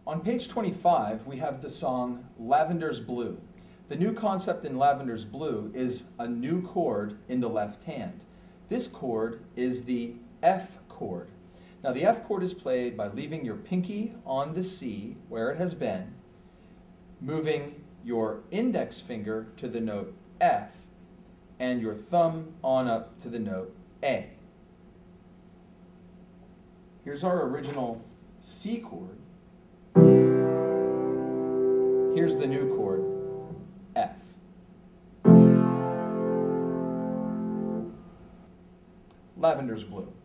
On page 25, we have the song Lavenders Blue. The new concept in Lavenders Blue is a new chord in the left hand. This chord is the F chord. Now the F chord is played by leaving your pinky on the C where it has been, moving your index finger to the note F, and your thumb on up to the note A. Here's our original C chord. Here's the new chord, F. Lavenders Blue.